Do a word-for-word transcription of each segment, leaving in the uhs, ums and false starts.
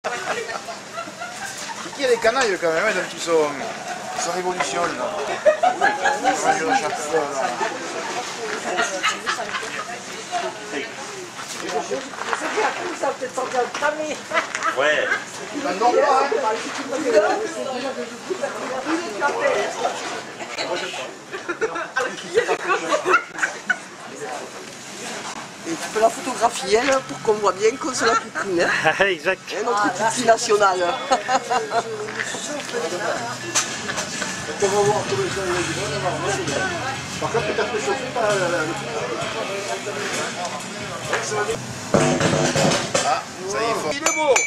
Il y a des canailles quand même, hein, donc ils sont, ils sont révolutionnent. À chaque fois. Ça peut-être sortir de ta mère. Ouais. Non, pas, hein. Et tu peux la photographier, elle, pour qu'on voit bien qu'on se la poupoune. Hein. Exact. Et notre petite nationale. On va voir comment ça va. Par contre, peut-être que chauffer par Ah, ça y est, fort. Il est beau.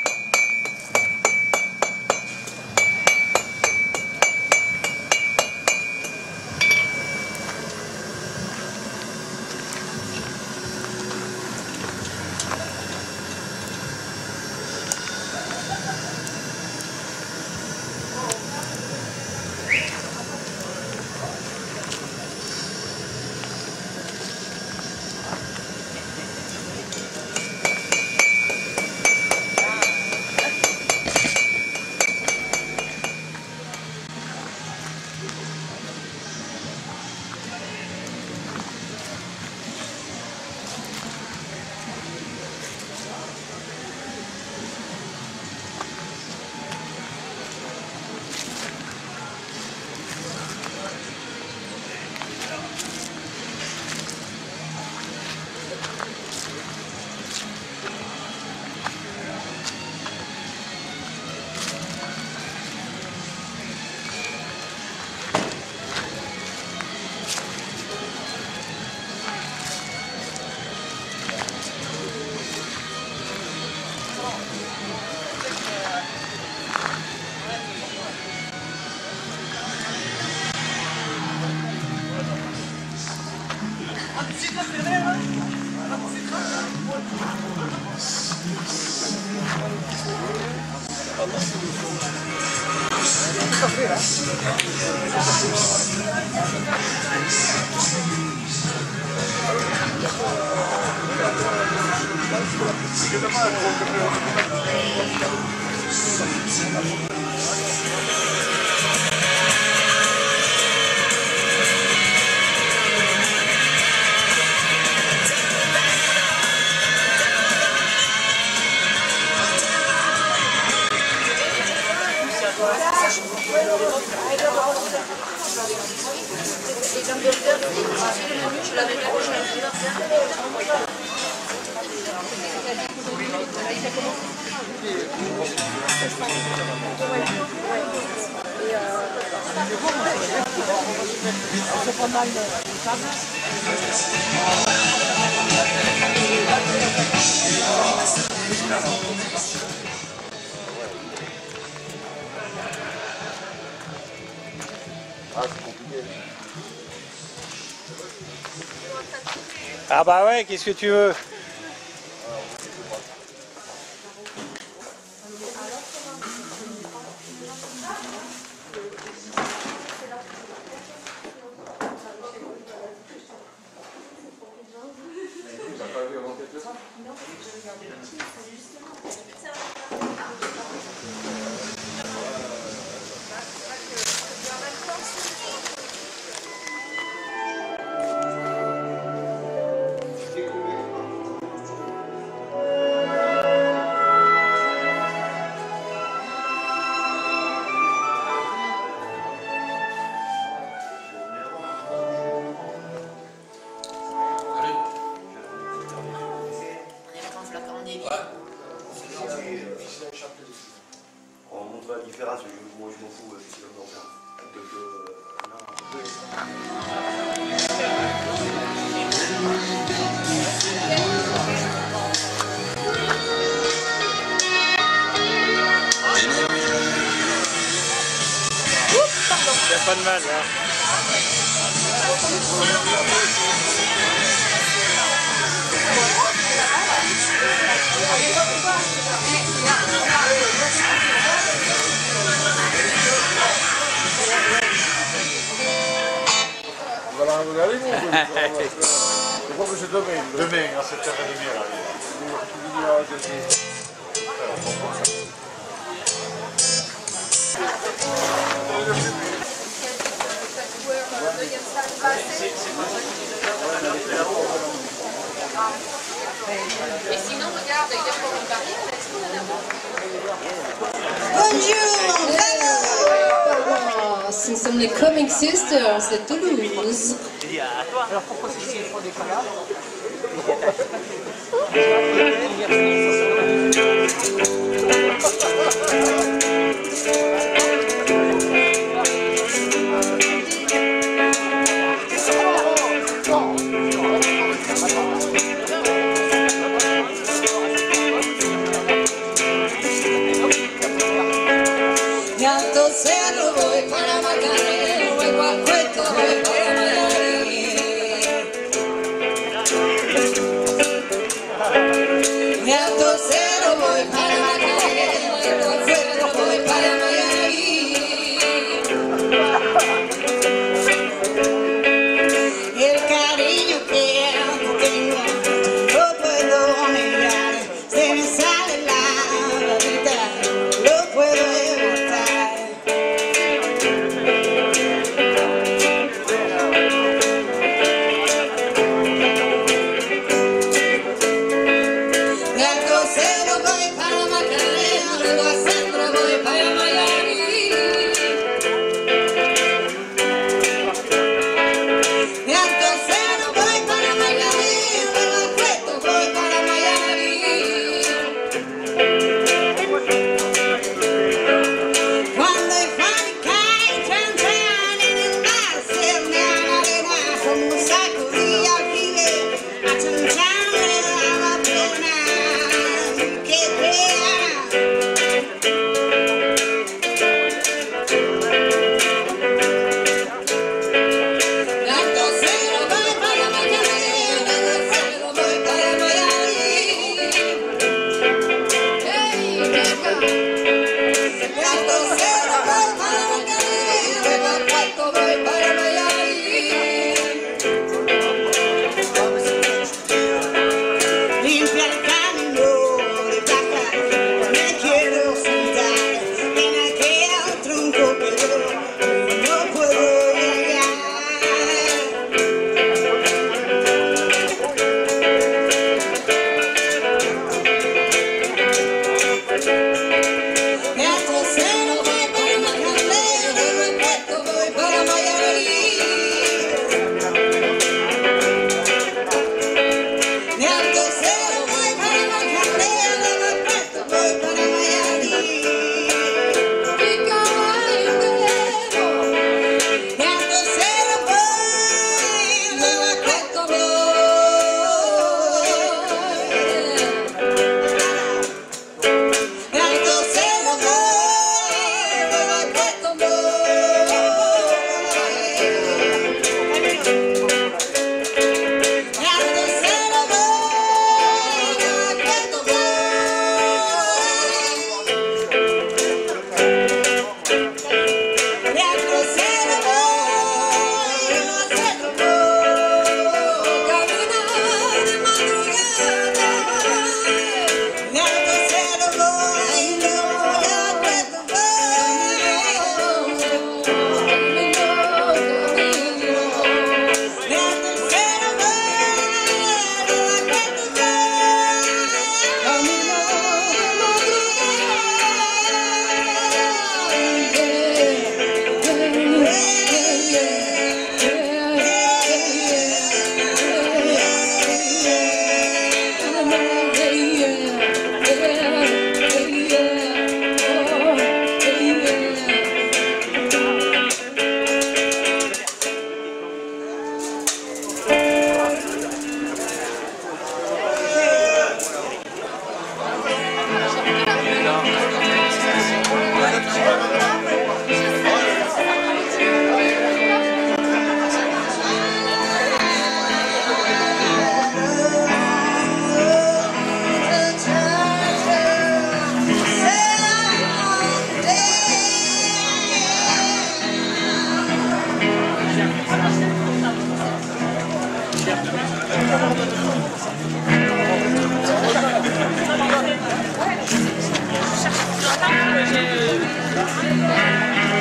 C'est pas mal de table. Ah, c'est compliqué. Ah bah ouais, qu'est-ce que tu veux? On montre la différence, moi je m'en fous si on en fait. Il n'y a pas de mal, hein. On va la regarder, vous. Je crois que c'est demain. Demain, à sept heures trente. Et sinon, regarde, il y a pour une barrière, est-ce qu'on en a? Bonjour, ce sont les Coming Sisters de Toulouse. Alors pourquoi c'est si trop des collabs? Y alto cerro voy para Macarena, luego a Cueto voy para Mayarí. Y alto cerro voy para Macarena, luego a Cueto voy para Mayarí. El cariño que tengo no puedo negar, se me sale la babita, lo puedo evocar. De Alto Cerro voy para Macarena, luego a Centro voy para Miami. De Alto Cerro voy para Miami, luego a Cueto voy para Miami. Cuando el fan cae, tran, tran, en el mar se me arena como un sacudí al jibe, a chan, chan le daba pena que crea. De Alto Cerro voy para Macarena, de Alto Cerro voy para Miami. Hey, nega. De Alto Cerro voy para Macarena, luego a Cueto voy para Miami. Limpia el camino de plata, me quiero sentar en aquel tronco que yo no puedo llegar. De Alto Cerro voy para Macarena, luego a Cueto voy para Miami. De Alto Cerro voy para Macarena, luego a Cueto voy para Miami. Y caballero. De Alto Cerro voy, luego a Cueto voy. De Alto Cerro voy, luego a Cueto voy. De Alto Cerro voy, luego a Cueto voy. De Alto Cerro voy, luego a Cueto voy. Caminar de madrugada. De Alto Cerro voy, luego a Cueto voy. De Alto Cerro voy, luego a Cueto voy. Camino de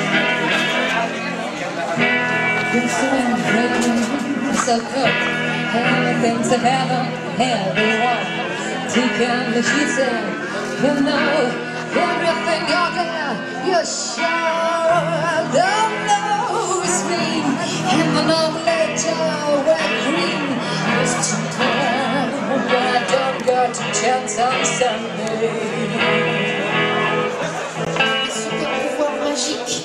So good. Anything to heaven, everyone taking the she said, you know, everything out there, you sure don't know it's me. And the love later where green is too cold, but I don't go to chance on Sunday. Super pouvoir magique.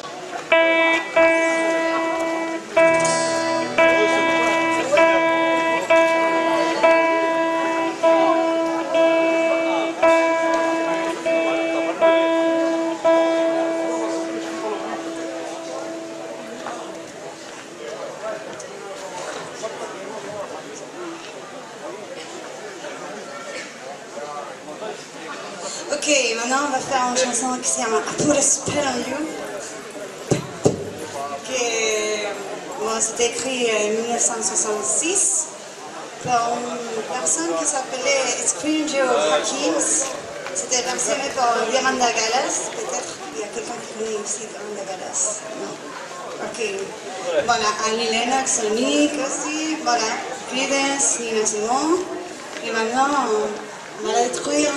Ok, maintenant on va faire une chanson qui s'appelle I Put a Spell on You. Que, bon, c'était écrit en mille neuf cent soixante-six par une personne qui s'appelait Stranger of Hawkins. C'était versionné par Miranda Gallas. Peut-être il y a quelqu'un qui connaît aussi Miranda Gallas. Non. Ok. Voilà, Annie Lennox, Nick aussi. Voilà, Creedence, Nina Simone. Et maintenant, on va la détruire.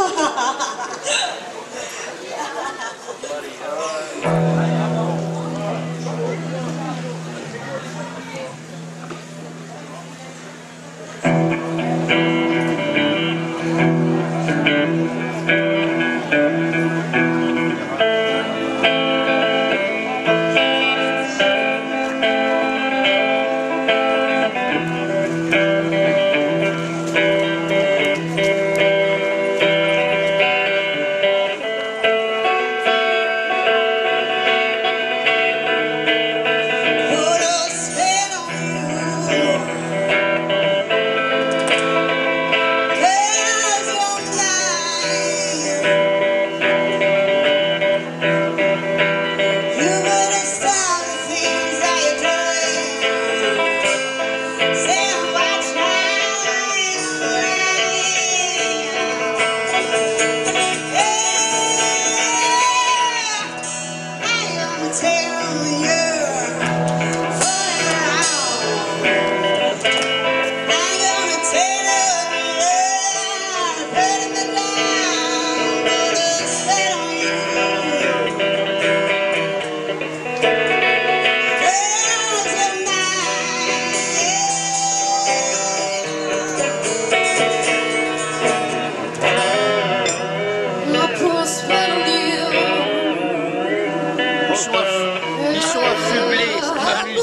Ils sont affublés, ça m'amuse.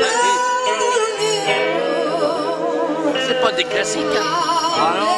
C'est pas des classiques, hein. Ah non.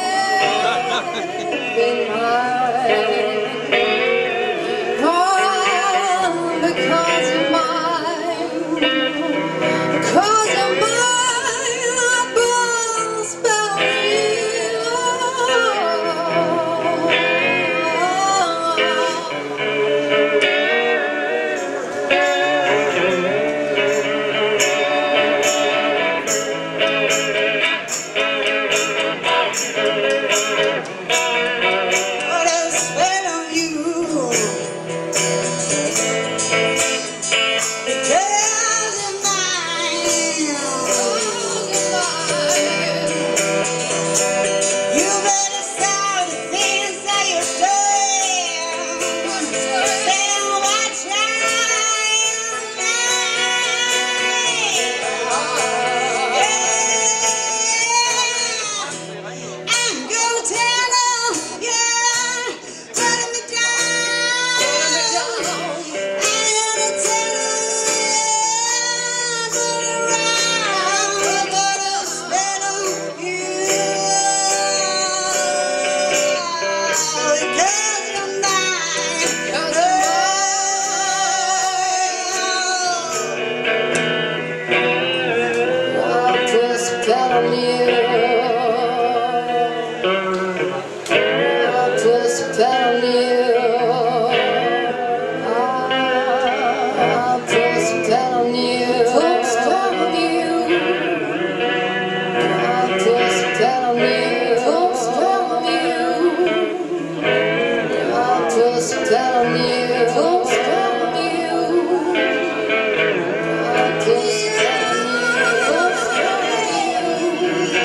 Just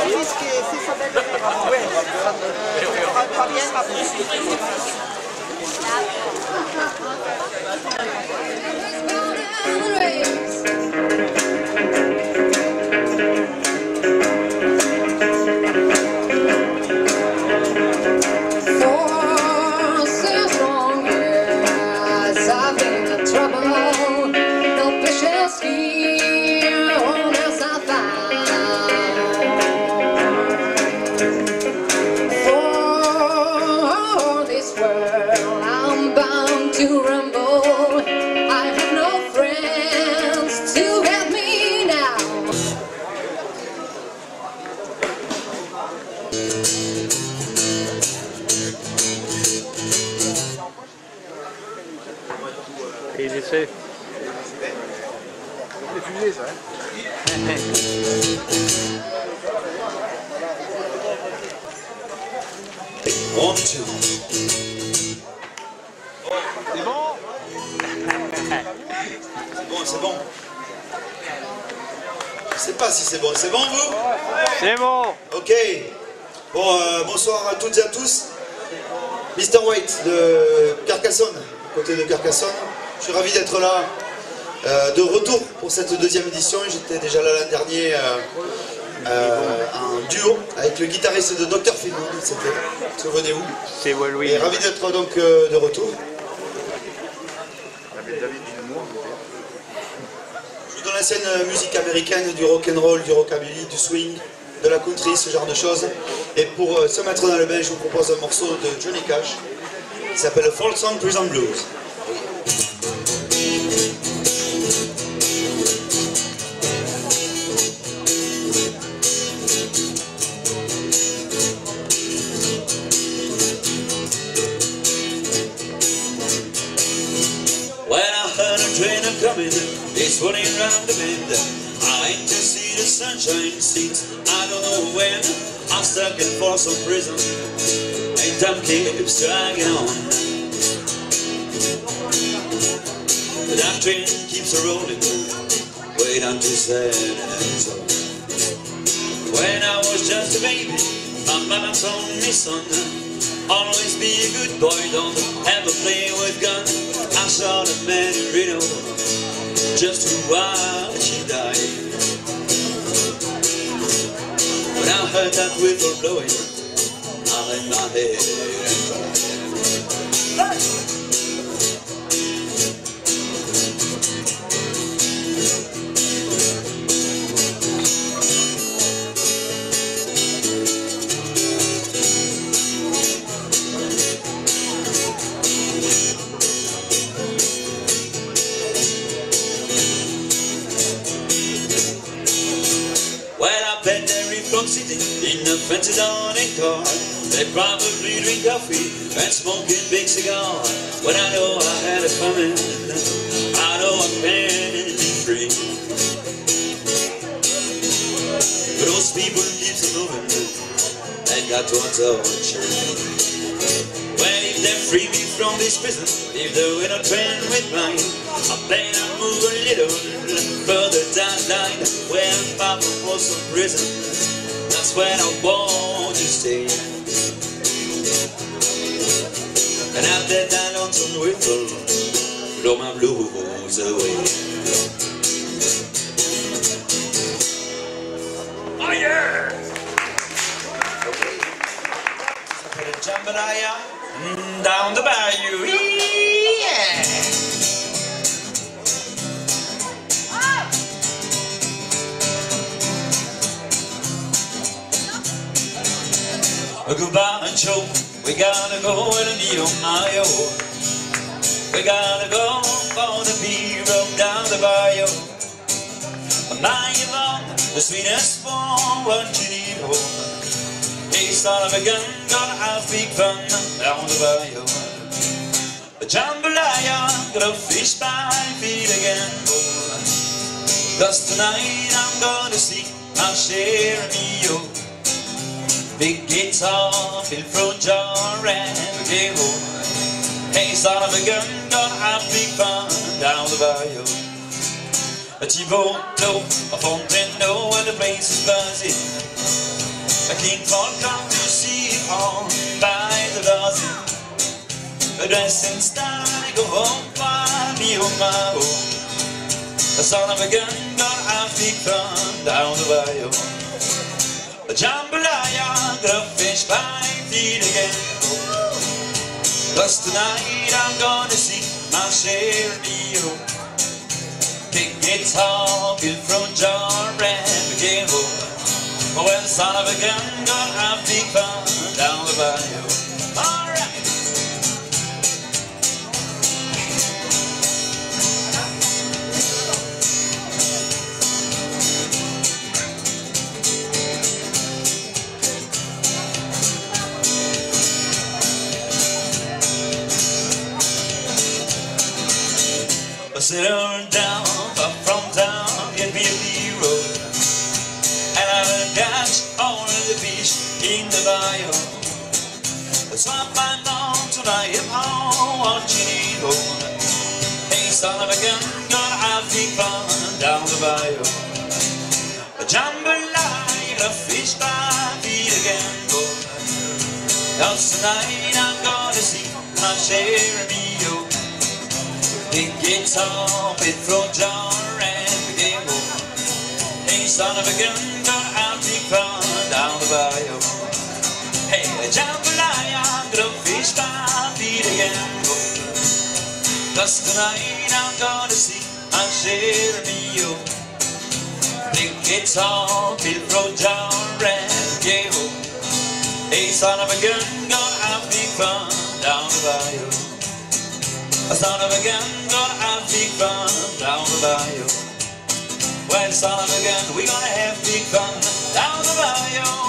Puisque c'est sa belle-mère. Ouais, ça ne pas bien après. Et il essaie. C'est fusées, ça, hein. One, two. C'est bon? C'est bon, c'est bon. Je sais pas si c'est bon. C'est bon, vous? C'est bon. Ok. Bon, euh, bonsoir à toutes et à tous. mister White de Carcassonne, à côté de Carcassonne. Je suis ravi d'être là, euh, de retour pour cette deuxième édition. J'étais déjà là l'an dernier euh, euh, en duo avec le guitariste de docteur Feelgood, c'était, souvenez-vous. C'est ouais, oui. Et ravi d'être donc euh, de retour. Je suis dans la scène musique américaine, du rock and roll, du rockabilly, du swing, de la country, ce genre de choses. Et pour euh, se mettre dans le bain, je vous propose un morceau de Johnny Cash qui s'appelle Folsom Prison Blues. When I heard a train a coming, it's running round the bend. I went to see the sunshine since I don't know when. I'm stuck in Folsom Prison, and time keeps dragging on. But that train keeps rolling, way down to San Antonio. When I was just a baby, my mama told me, son, always be a good boy, don't ever play with guns. I saw the man in Reno just to watch she died. When I heard that whistle blowing, I let my head and cried. Sitting in a fancy dining car, they probably drink coffee and smoking big cigar. When I know I had it coming, I know I can't be free. But those people keep moving, they got to touch me. Well, if they free me from this prison, if they will not train with mine, I plan to move a little further down the line, where I'm far from Folsom Prison. That's when I want to stay. And I'll let that lonesome whistle blow my blues away. Oh yeah! Put a jambalaya mm, down the bayou. Yeah! Goodbye and Joe, we gotta go to the Ohio. We gotta go for the beer up down the bayou. A mile long, the sweetest one, what you need home. Hey, son of a gun, gonna have big fun down the bayou. A jambalaya, gonna fish by feet again. Cause tonight I'm gonna see my share of me. Big guitar, fill from jar and we get home. Hey, son of a gun, gonna have big fun down the bayou. A Chivoto, a Fonteno, and the place is buzzing. A king fall come to see him all by the dozen. A dress in style, go home, find me on my own. The son of a gun, gonna have big fun down the bayou. A jambalaya, the fish by feet again. Cause tonight I'm gonna sing my share of me-o. Big guitar, built from jar and became home. Well, son of a gun, gonna have big fun down the bayou. Alright! Sit her down, up from town, get me a hero. And I'll catch all the fish in the bayou. That's why I'm on tonight, I'm home watching it all. Hey, son of a gun, gonna have big fun down the bayou. A jambalaya, a fish by feet again, boy. Cause tonight I'm gonna see my share of me-o. Big guitar, bit from jar and became home. Hey, son of a gun, gonna have big fun down the bayou. Hey, a jambalaya, gonna fish by feet again. Cause tonight I'm gonna see my share of me-o. Big guitar, bit from jar and became home. Hey, son of a gun, gonna have big fun down the bayou. A son of a gun, gonna have big fun down the bayou. Well, son of a gun, we gonna have big fun down the bayou.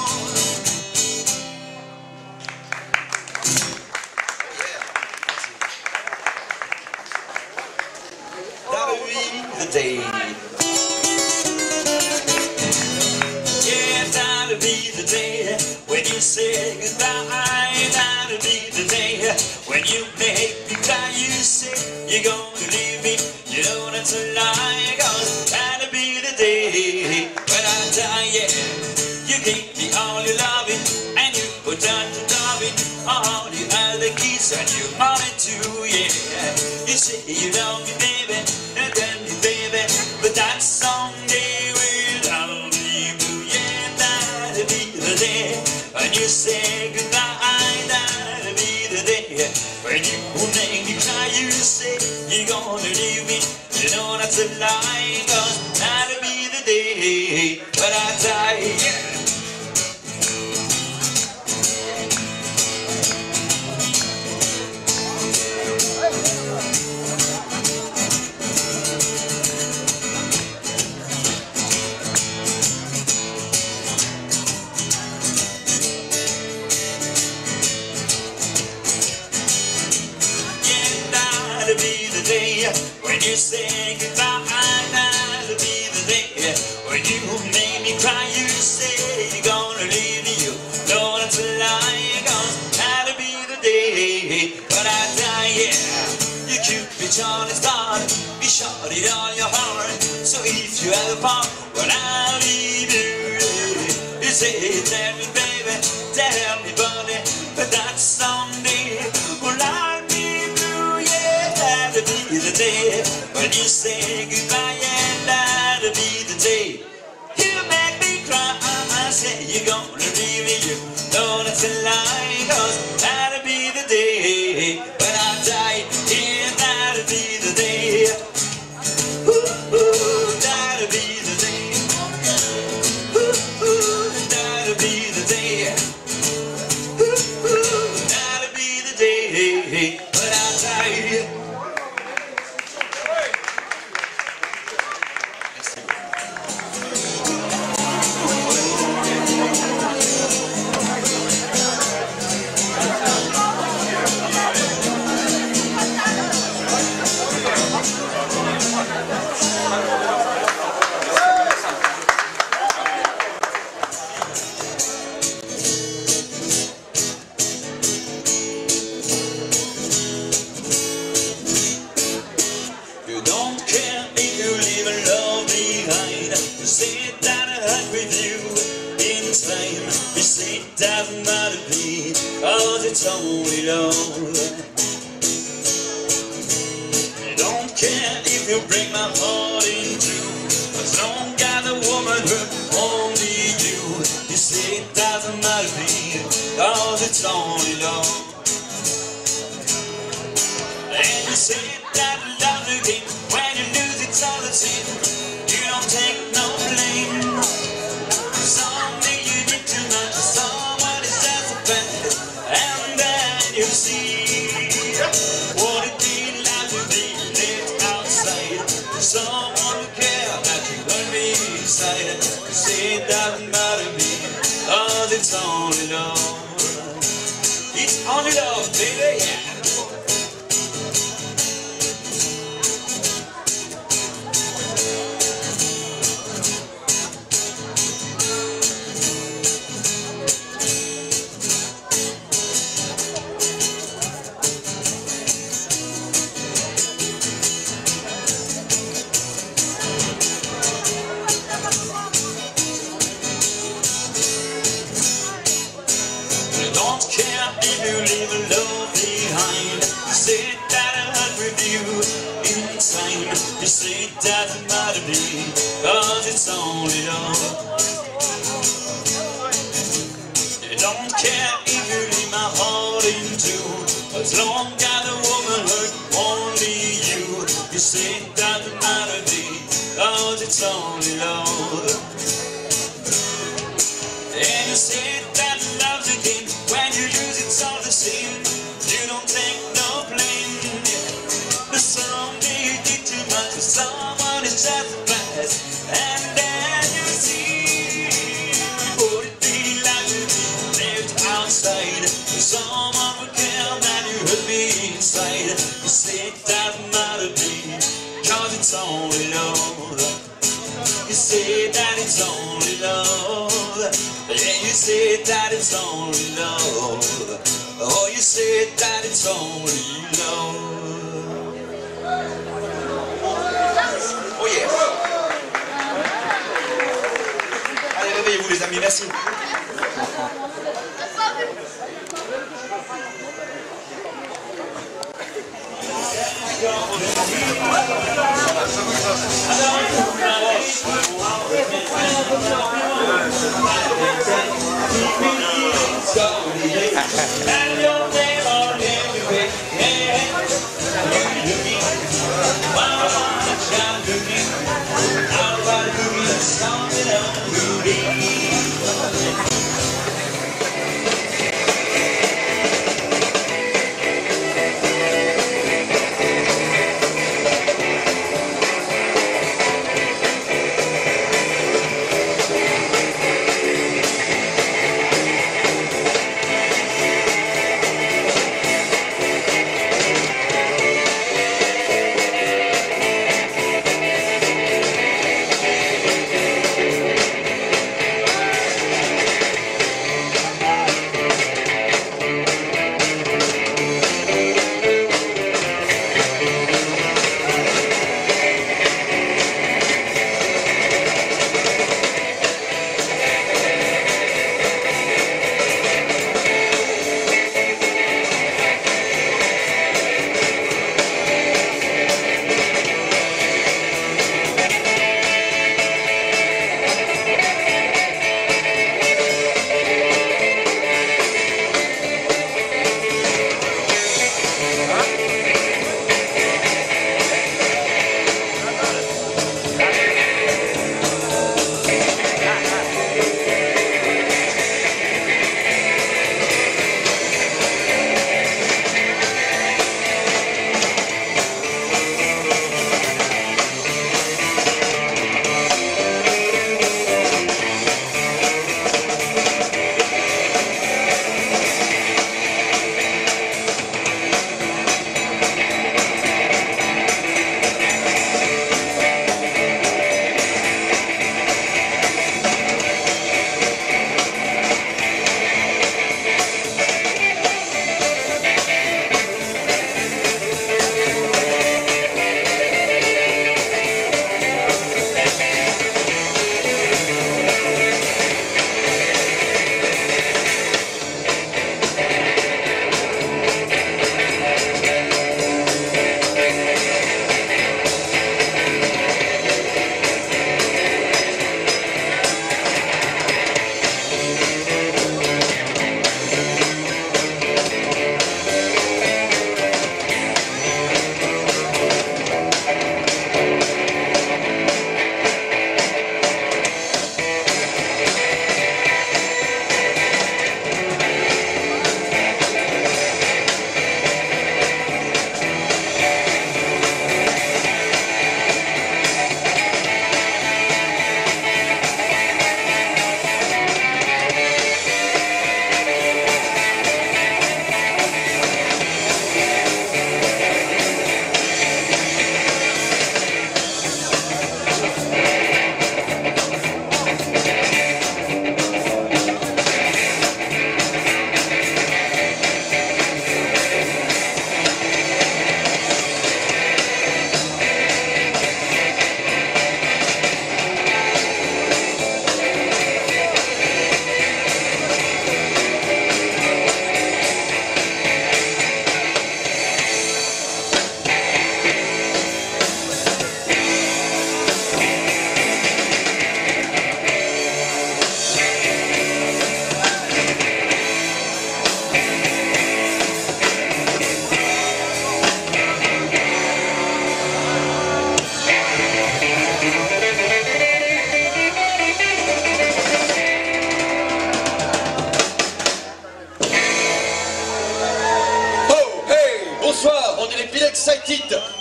That'll be the day. Yeah, that'll be the day when you say goodbye. That'll be the day when you make me cry. You say you're gonna leave me, you know that's a lie. Cause that'll be the day when I die, yeah. You gave me all your loving, and you put down the loving all the other keys, and you wanted to, yeah. You say you love me, baby, and tell me, baby, but that someday will I'll be blue, yeah. That'll be the day when you say goodbye. That'll be the day when you make me cry. You say you're gonna leave me, you know that's a lie. Cause that'll be the day when I die, yeah. That'll be the day when you say goodbye. That'll be the day when you make me cry. You say you're gonna leave me, you know that's a lie. Cause that'll be the day when I die, yeah. You Cupid, Johnny Star, you shot it on your heart. So if you ever part, well, I'll leave you. You say, tell me, baby, tell me, buddy, but that's someday. Well, I'll that'll be the day when you say goodbye, and that'll be the day you make me cry. I say you're gonna leave me, you know that's a lie. Cause that'll be the day when I die, yeah, that'll be the day. Ooh, ooh, that'll be the day. Ooh, ooh, that'll be the day. Ooh, ooh, that'll be the day when I die. You say it doesn't matter to me, cause it's only love. I don't care if you break my heart in two, as long as the woman hurt only you. You say it doesn't matter to me, cause it's only love. And you say that love's a game, when you lose it's all the same. You don't take no blame. Someday you did too much, someone is just a bad, and then you see what it be like to be left outside. Someone who cares that you will be inside. You say it doesn't matter to me, cause it's only love. It's only love, baby, yeah. Don't care if you leave a love behind. You say that I hurt with you in time. You say it doesn't matter to me, cause it's only love. You don't care if you leave my heart in two, as long as the woman hurt only you. You say it doesn't matter to me, cause it's only love. And you say that love's a game, when you lose it's all the same. You don't take no blame. But someday you did too much for someone is just a blast, and then you see what it be like to be left outside. Someone would care that you hurt me inside. You say it doesn't matter to me, cause it's only love. You say that it's only love. Yeah, you say that it's only love. Oh, you say that it's only love. Oh yeah. Allez, réveillez-vous les amis, merci. And your name on everywhere. You me, one one shine to me. I'll try to do you something else.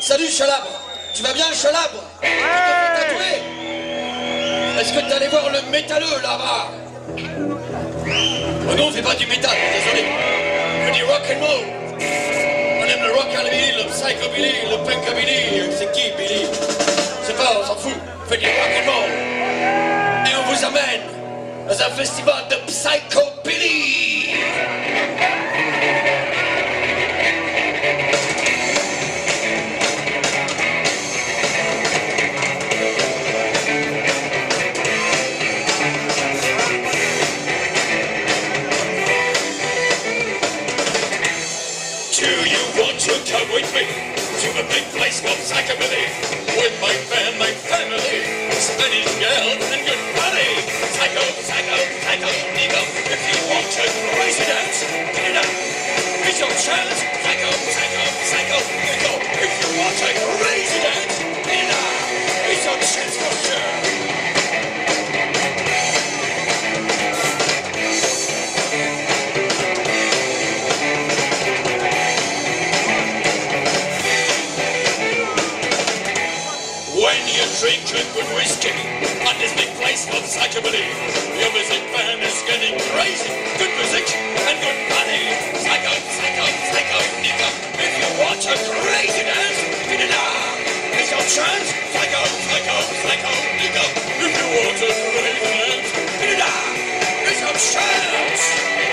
Salut Chalabre. Tu vas bien Chalabre? Tu t'es fait tatouer? Est-ce que t'es allé voir le métalleux là-bas? Oh non, on fait pas du métal, désolé. On fait du rock and roll. On aime le rockabilly, le psychobilly, le punkabilly. C'est qui Billy? Je sais pas, on s'en fout. On fait du rock and roll. Et on vous amène dans un festival de psychobilly. Come with me to a big place called Psychobilly with my band, my family, Spanish girl and good buddy. Psycho, psycho, psycho, Nico. If you want to crazy dance, get it up. It's your chance. Psycho, psycho, psycho, Nico. If you want to crazy dance, get it up. It's your chance for sure. Drink a good whiskey at this big place called Psychobilly. Your music band is getting crazy. Good music and good money. Psycho, psycho, psycho, Nico. If you want a crazy dance, get it up. It's your chance. Psycho, psycho, psycho, Nico. If you want a crazy dance, get it up. It's your chance.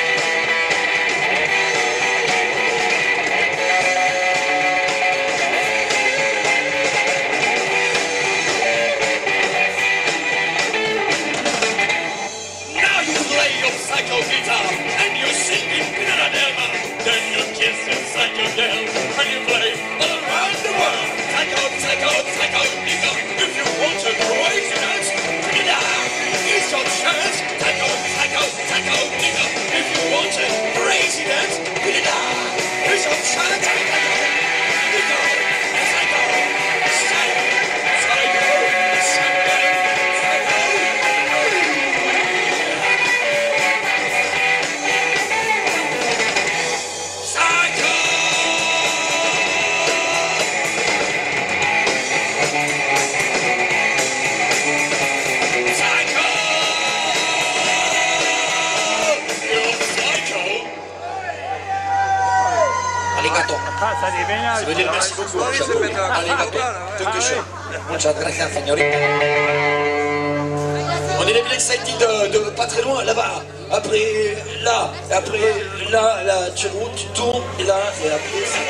Psycho guitar, and you sing in Pinadadema. Then you kiss your psycho girl, and you play all around the world. Psycho, psycho, psycho, Nico. If you want a crazy dance, bring it up. It's your chance. Psycho, psycho, psycho, Nico. If you want a crazy dance, bring it up. It's your chance. Psycho, Nico. Psycho, psycho, psycho, psycho. Ça veut dire merci beaucoup. Arigato. Tokusho. Muchas gracias, señorita. On est les Black City de, de pas très loin, là-bas. Après, là. Et après, là, là, tu roules, tu tournes, et là, et après, ça.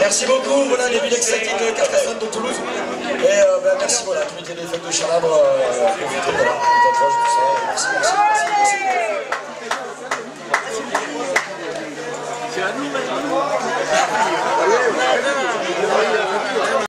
Merci beaucoup, voilà les villes exciting de Carcassonne, de Toulouse. Et euh, ben, merci, voilà, comité des fêtes de Chalabre, euh, profitez, voilà, tout ça. Merci, merci, merci. C'est à nous maintenant.